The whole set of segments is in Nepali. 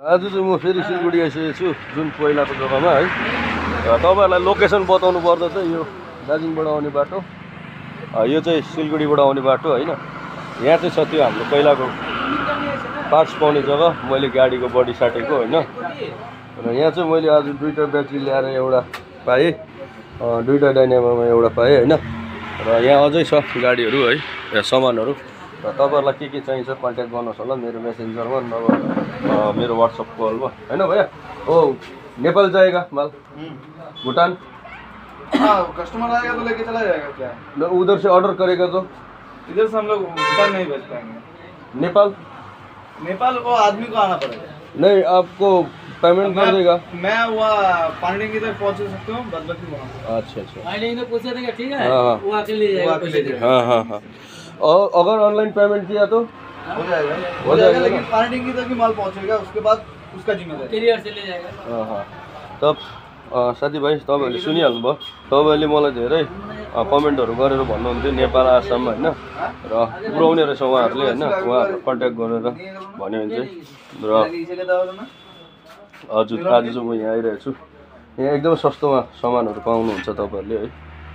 आज चाहिँ म फेरि सिलगढी आइसकेको छु, जुन पहिलाको जग्गामा है। तपाईँहरूलाई लोकेसन बताउनु पर्दा चाहिँ यो दार्जिलिङबाट आउने बाटो, यो चाहिँ सिलगढीबाट आउने बाटो होइन। यहाँ चाहिँ छ त्यो हाम्रो पहिलाको पार्ट्स पाउने जग्गा, मैले गाडीको बडी साटेको होइन। र यहाँ चाहिँ मैले आज दुईवटा ब्याट्री ल्याएर एउटा पाएँ, दुईवटा डाइनामोमा एउटा पाएँ होइन। र यहाँ अझै छ गाडीहरू है, सामानहरू। र तपाईँहरूलाई के चाहिन्छ कन्ट्याक्ट गर्नुहोस् होला मेरो मेसेन्जरमा, नभए मेरो व्हाट्सएप कलमा होइन भैया। ओ नेपाल जाएगा माल, भूटान कस्टमर आएगा तो लेके चला जाएगा क्या? उधर से ऑर्डर करेगा तो इधर से हम लोग भूटान नहीं भेज पाएंगे। नेपाल को आदमी को आना पड़ेगा। नहीं, आपको पेमेंट कर देगा। मैं वहाँ पानी की तरफ पहुँच सकता हूँ, बस बाकी वहाँ। अच्छा पूछा देगा, ठीक है। हाँ वो आके ले जाएगा। हाँ। और अगर ऑनलाइन पेमेंट किया तो हो जाएगा, लेकिन पानी की तरफ माल पहुँचेगा, उसके बाद उसका जिम्मेदारी कैरियर से ले जाएगा। हाँ। तब साथीभाइ तपाईँहरूले सुनिहाल्नुभयो, तपाईँहरूले मलाई धेरै कमेन्टहरू गरेर भन्नुहुन्थ्यो नेपाल आसाम होइन। र पुऱ्याउने रहेछ उहाँहरूले होइन, उहाँहरू कन्ट्याक्ट गरेर भन्यो भने चाहिँ। र हजुर आज चाहिँ म यहाँ आइरहेको छु, यहाँ एकदमै सस्तोमा सामानहरू पाउनुहुन्छ तपाईँहरूले है।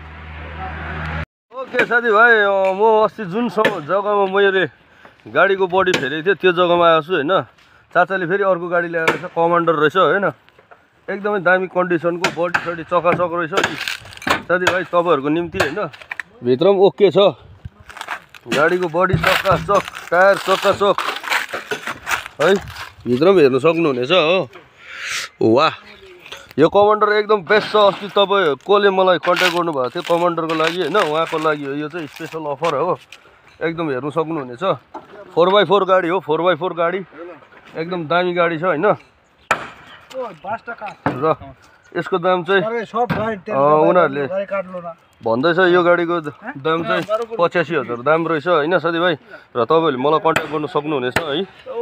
ओके साथीभाइ, म अस्ति जुन जग्गामा मैले गाडीको बडी फेरेको थियो त्यो जग्गामा आएको छु होइन। चाचाले फेरि अर्को गाडी ल्याएर रहेछ, कमान्डर रहेछ होइन। एकदमै दामी कन्डिसनको बडी सडी चकाचक रहेछ साथीभाइ तपाईँहरूको निम्ति होइन। भित्र पनि ओके छ, गाडीको बडी चकाचक, टायर चकाचक है, भित्र पनि हेर्नु सक्नुहुनेछ हो। वाह, यो कमान्डर एकदम बेस्ट छ। अस्ति तपाईँ कसले मलाई कन्ट्याक्ट गर्नुभएको थियो कमान्डरको लागि होइन, उहाँको लागि हो यो चाहिँ स्पेसल अफर हो। एकदम हेर्नु सक्नुहुनेछ, 4x4 गाडी हो, 4x4 गाडी एकदम दामी गाडी छ होइन। र यसको दाम चाहिँ उनीहरूले भन्दैछ यो गाडीको दाम चाहिँ 85,000 दाम रहेछ होइन साथीभाइ। र तपाईँहरूले मलाई कन्ट्याक्ट गर्नु सक्नुहुनेछ है,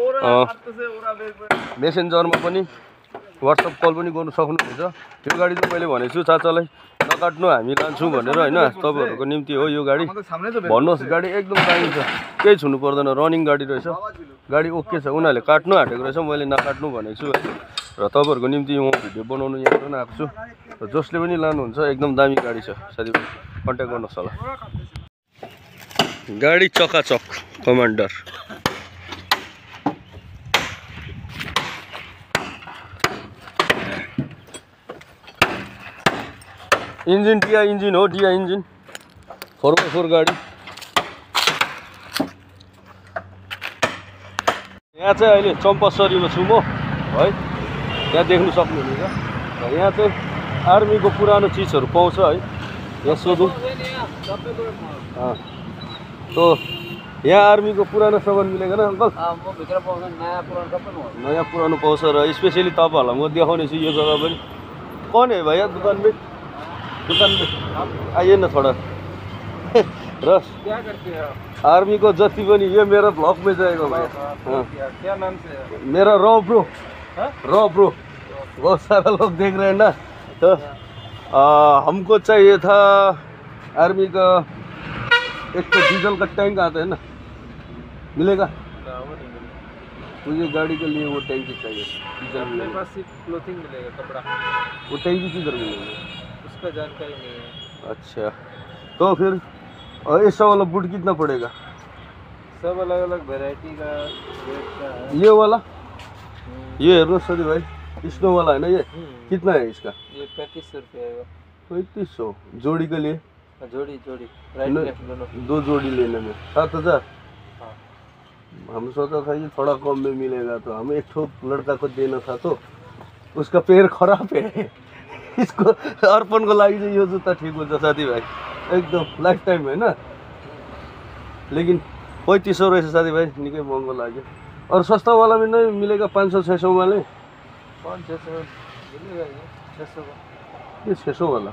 मेसेन्जरमा पनि व्हाट्सएप कल पनि गर्नु सक्नुहुनेछ। यो गाडी चाहिँ मैले भनेको छु चाचालाई नकाट्नु, हामी लान्छौँ भनेर होइन। तपाईँहरूको निम्ति हो यो गाडी, भन्नुहोस्। गाडी एकदम दामी छ, केही छुनु पर्दैन, रनिङ गाडी रहेछ, गाडी ओके छ। उनीहरूले काट्नु आँटेको रहेछ, मैले नकाट्नु भनेको छु है। र तपाईँहरूको निम्ति म भिडियो बनाउनु यहाँ पनि आएको छु। र जसले पनि लानुहुन्छ एकदम दामी गाडी छ साथीभाइ, कन्ट्याक्ट गर्नुहोस् होला। गाडी चकाचक कमान्डर। इन्जिन टिया इन्जिन हो, टिया इन्जिन, 4x4 गाडी। यहाँ चाहिँ अहिले चम्पासरीमा छु म है, यहाँ देख्नु सक्नुहुनेछ। यहाँ चाहिँ आर्मीको पुरानो चिजहरू पाउँछ है, यहाँ सोधौँ तो यहाँ आर्मीको पुरानो सामान मिलेको ना अंकल? नयाँ पुरानो पाउँछ। र स्पेशली तपाईँहरूलाई म देखाउने छु यो जग्गा पनि। कौन है भैया दुकान में आइए ना थोड़ा। रस क्या करते हैं? आर्मी को जति पनि ये मेरा ब्लॉग में जाएगा भैया। क्या नाम से? मेरा रॉ ब्रो, बहुत सारा लोग देख रहे हैं ना। तो हमको चाहिए था आर्मी का एक तो डीजल का टैंक आता है ना, मिलेगा? मुझे गाड़ी के लिए वो टैंक चाहिए। अपने पास सिर्फ क्लोथिंग मिलेगा, कपड़ा। वो टैंक किधर मिलेगा? उसका जानकारी नहीं है। अच्छा, तो फिर ऐसा वाला बूट कितना पड़ेगा? सब अलग अलग वैरायटी का रेट का है। ये वाला, ये हेर्नु सदी भाई, स्नो वाला है ना ये? कितना है इसका? ये 3500 रुपये आएगा। 3500 जोड़ी के लिए? जोड़ी राइट लेफ्ट दोनों। 2 जोड़ी लेने में 7000। हाँ। हम सोचा था ये थोड़ा कम में मिलेगा, तो हमें एक ठो लड़का को देना था, तो उसका पैर खराब है। इसको अर्पण को लागि चाहिँ यो जुत्ता ठीक हुन्छ साथी भाई, एकदम लाइफ टाइम है ना। लेकिन 3500 रहेछ साथी भाई, निकै महँगो लाग्यो। और सस्ता वाला में नहीं मिलेगा? 500-600 वाले? 500-600 मिलेगा। ये 600 का। ये 600 वाला?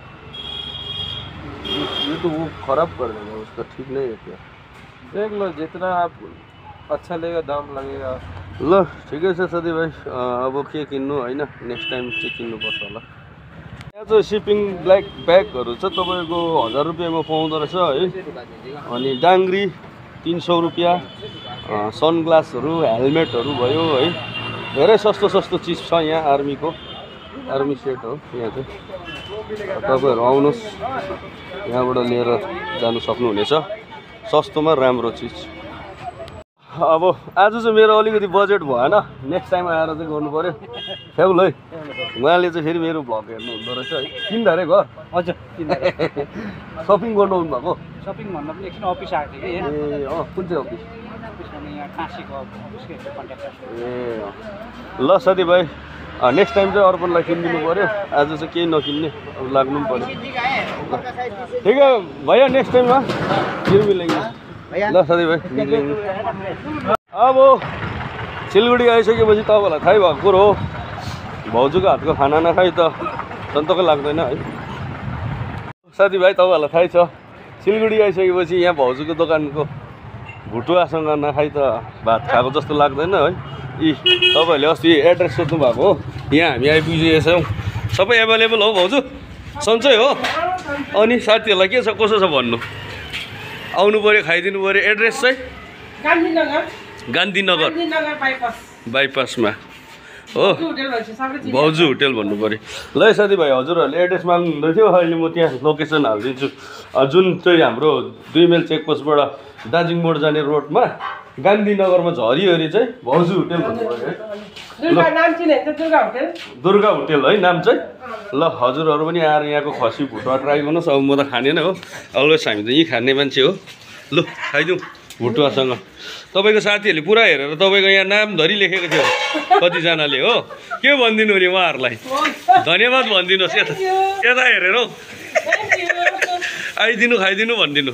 ये तो वो खराब कर देगा, उसका ठीक नहीं है क्या? देख लो, जितना आप अच्छा लेगा दाम लगेगा। ल ठिकै छ साथी भाइ, अब के किन्नु हैन, नेक्स्ट टाइम चाहिँ किन्नुपर्छ होला। यहाँ चाहिँ सिपिङ ब्ल्याक ब्यागहरू छ तपाईँको 1000 रुपियाँमा पाउँदो रहेछ है। अनि डाङ्ग्री 300 रुपियाँ, सनग्लासहरू, हेलमेटहरू भयो है, धेरै सस्तो सस्तो चिज छ यहाँ आर्मीको आर्मी सेट हो यहाँ चाहिँ तपाईहरु आउनुस् यहाँबाट लिएर जानु सक्नुहुनेछ सस्तोमा राम्रो चिज अब आज चाहिँ मेरो अलिकति बजेट भएन नेक्स्ट टाइम आएर चाहिँ गर्नु पर्यो फ्याउल है उहाँले चाहिँ फेरि मेरो भ्लग हेर्नु हुँदो रहेछ है किन्दा रे घर हजुर सपिङ गर्नु आउनु भएको सपिङ भन्दा पनि एकछिन अफिस आएको थियो कि ए अँ कुन चाहिँ अफिस यहाँ काशीको अफिसको कन्ट्याक्टर ए ल साथीभाइ नेक्स्ट टाइम चाहिँ अर्पणलाई किनिदिनु पर्यो आज चाहिँ केही नकिन्ने अब लाग्नु पनि पर्यो ठिक है भैया नेक्स्ट टाइममा फिर मिलेंगे ल साथीभाइ अब सिलगढी आइसकेपछि तपाईँलाई थाहै भएको कुरो हो भाउजूको हातको खाना नखाइ त सन्तोकै लाग्दैन है साथीभाइ तपाईँहरूलाई थाहै छ सिलगढी आइसकेपछि यहाँ भाउजूको दोकानको भुटुवासँग नखाइ त भात खाएको जस्तो लाग्दैन है यी तपाईँहरूले अस्ति एड्रेस सोध्नु भएको हो यहाँ हामी आइपुगेका छौँ सबै एभाइलेबल हो भाउजू सन्चै हो अनि साथीहरूलाई के छ कसो छ भन्नु आउनु पर्यो खाइदिनु पर्यो एड्रेस चाहिँ गान्धीनगर बाइपासमा हो भाउजू होटेल भन्नु पर्यो ल साथीभाइ हजुरहरूले एड्रेस माग्नु हुँदै थियो अहिले म त्यहाँ लोकेसन हालिदिन्छु जुन चाहिँ हाम्रो 2 माइल चेकपोस्टबाट दार्जिलिङ मोड जाने रोडमा गान्धीनगरमा झरिहरि चाहिँ भाउजू होटेल भन्नु पर्यो है दुर्गा होटेल है नाम चाहिँ ल हजुरहरू पनि आएर यहाँको खसी भुटुवा ट्राई गर्नुहोस् अब म त खानेन हो अलवेज हामी त यहीँ खाने मान्छे हो लु खाइदिउँ भुटुवासँग तपाईँको साथीहरूले पुरा हेरेर तपाईँको यहाँ नाम धरि लेखेको थियो कतिजनाले हो के भनिदिनु नि उहाँहरूलाई धन्यवाद भनिदिनुहोस् यता यता हेरेर हौ आइदिनु खाइदिनु भनिदिनु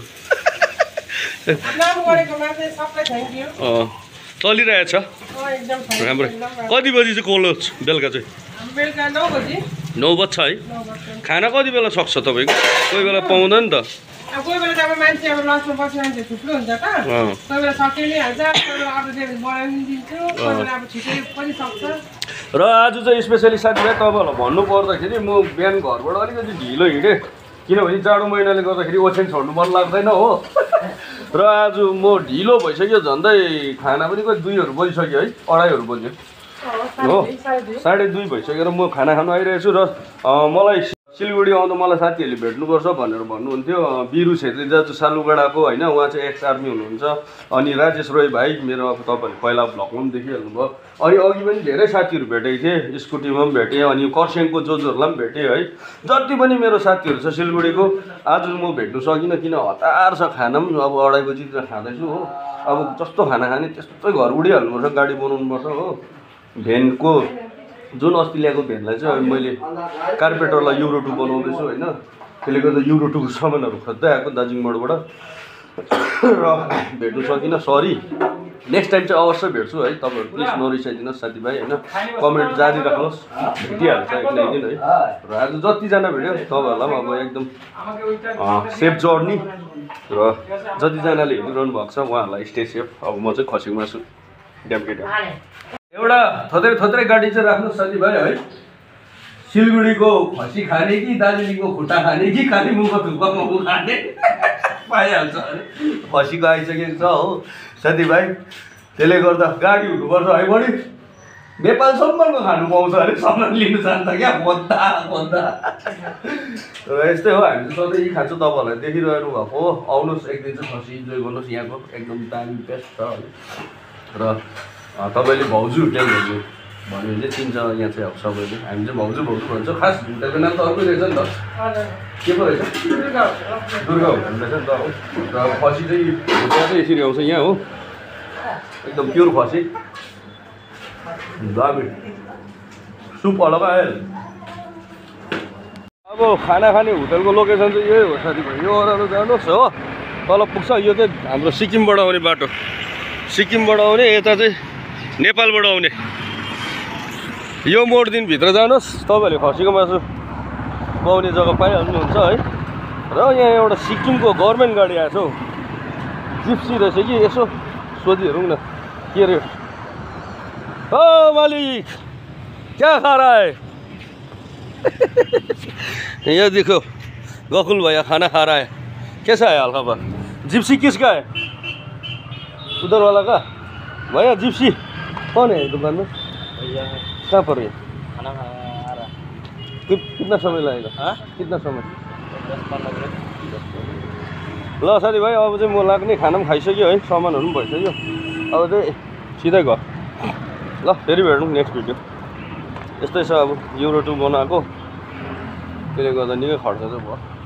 चलिरहेछ राम्रो कति बजी चाहिँ खोल्नु बेलुका चाहिँ 9 बज्छ है खाना कति बेला सक्छ तपाईँको कोही बेला पाउँदैन त कोही बेला त अब मान्छे अब लसमा बस्ने मान्छे थुप्रो हुन्छ त कोही बेला सकिए नै हाल्छ कोही बेला अब बनाइदिन्छु कोही बेला अब छिटै पनि सक्छ र आज चाहिँ स्पेसली साथीभाइ तपाईँहरूलाई भन्नु पर्दाखेरि म बिहान घरबाट अलिकति ढिलो हिँडेँ किनभने जाडो महिनाले गर्दाखेरि ओछ्यान छोड्नु मन लाग्दैन हो र आज म ढिलो भइसक्यो झन्डै खाना पनि कोही 2 बजिसक्यो है 2:30 बज्यो हो 2:30 भइसकेर म खाना खानु आइरहेछु र मलाई सिलगढी आउँदा मलाई साथीहरूले भेट्नुपर्छ भनेर भन्नुहुन्थ्यो बिरु छेत्री दाजु सालुगडाको होइन उहाँ चाहिँ एक्स आर्मी हुनुहुन्छ अनि राजेश रोय भाइ मेरो अब तपाईँहरूले पहिला भ्लगमा पनि देखिहाल्नुभयो अनि अघि पनि धेरै साथीहरू भेटेको थिएँ स्कुटीमा पनि भेटेँ अनि कर्सियङको जोजोहरूलाई पनि भेटेँ है जति पनि मेरो साथीहरू छ सिलगढीको आज म भेट्नु सकिनँ किन हतार छ खाना पनि अब 2:30 बजीतिर खाँदैछु हो अब जस्तो खाना खाने त्यस्तै घर उडिहाल्नुपर्छ गाडी बनाउनुपर्छ हो भेनको जुन अस्ति ल्याएको भेनलाई चाहिँ अब मैले कार्पेटरलाई Euro 2 बनाउँदैछु होइन त्यसले गर्दा Euro 2 को सामानहरू खोज्दै आएको दार्जिलिङ मोडबाट र भेट्नु सकिनँ सरी नेक्स्ट टाइम चाहिँ अवश्य भेट्छु है तपाईँहरू प्लिज नरिसाइदिनुहोस् साथीभाइ होइन कमेन्ट जारी राख्नुहोस् भेटिहाल्छ एक न एक दिन है र आज जतिजना भेट्यो तपाईँहरूलाई पनि अब एकदम सेफ जर्नी र जतिजनाले हेरिरहनु भएको छ उहाँहरूलाई स्टे सेफ अब म चाहिँ खसीको मासु ड्यामकेट एउटा थोत्रै गाडी चाहिँ राख्नुहोस् साथीभाइ है सिलगढीको खसी खाने कि दार्जिलिङको खुट्टा खाने कि कालिम्पोङको थुक्पा मोमो खाने पाइहाल्छ खसीको आइसकेको छ हो साथीभाइ त्यसले गर्दा गाडी हुनुपर्छ है बढी नेपालसम्मको खानु पाउँछ अरे सामान लिनु जान्छ क्या बद्दा र यस्तै हो हामी चाहिँ सधैँ खान्छौँ तपाईँहरूलाई देखिरहनु भएको हो आउनुहोस् एक दिन चाहिँ खसी इन्जोय गर्नुहोस् यहाँको एकदम दामी बेस्ट छ र तपाईँले भाउजू होटेल भन्नु भन्यो भने चाहिँ चिन्छ यहाँ चाहिँ अब सबैले हामी चाहिँ भाउजू भन्छ खास होटेलको नाम त अर्कै रहेछ नि त के पो रहेछ दुर्गा होटेल रहेछ नि त हो र खसी चाहिँ भुटिया चाहिँ यसरी आउँछ यहाँ हो एकदम प्योर खसी दामी सुप अलग आयो अब खाना खाने होटेलको लोकेसन चाहिँ यही हो साथीभाइ यो अरू जानुहोस् हो तल पुग्छ यो चाहिँ हाम्रो सिक्किमबाट आउने बाटो सिक्किमबाट आउने यता चाहिँ नेपालबाट आउने यो मोडदिनभित्र जानुहोस् तपाईँहरूले खसीको मासु पाउने जग्गा पाइहाल्नुहुन्छ है र यहाँ एउटा सिक्किमको गभर्मेन्ट गाडी आएछ हौ जिप्सी रहेछ कि यसो सोधिहेरौँ न के रे ओ मालिक क्या खा रहा है यहाँ देखो गकुल भैया खाना खा रहा है कैसा है हल्का जिप्सी किसका है उधर वाला का भैया जिप्सी कौन है दुकान में कहाँ पर ये खाना खाना आ रहा कितना समय लगेगा हाँ कितना समय 10-15 मिनट ल साथीभाइ अब चाहिँ म लाग्ने खाना पनि खाइसक्यो है सामानहरू पनि भइसक्यो अब चाहिँ सिधै घर ल फेरि भेटौँ नेक्स्ट भिडियो यस्तै छ अब Euro 2 बनाएको त्यसले गर्दा निकै खर्च चाहिँ भयो